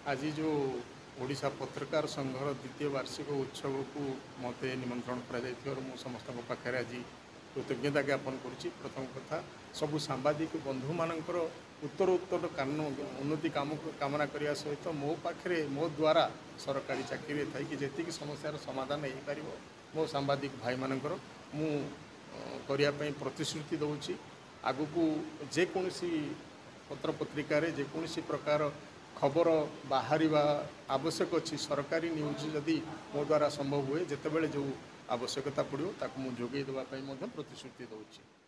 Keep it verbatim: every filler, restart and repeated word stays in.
आज जो ओडिशा पत्रकार संघर द्वितीय वार्षिक उत्सव को मत निमंत्रण कर समस्त पाखे आज कृतज्ञता ज्ञापन करुच्ची। प्रथम कथा सबू सांबादिक बंधु मानकर उत्तर उत्तर कान उन्नति काम कामना करने सहित मो पाखे मो द्वारा सरकारी चाकरी थी कि जी समस्यार समाधान हो पार मो सांबादिक भाई मानकर मु करने प्रतिश्रुति दूची। आगु को जेकोसी पत्र पत्रिकार जेकोसी प्रकार खबर बाहर आवश्यक अच्छी सरकारी न्यूज जदि मो द्वारा संभव हुए जिते बड़े जो आवश्यकता पड़ो ताकू मुझे जोगे देवाई प्रतिश्रुति दूची।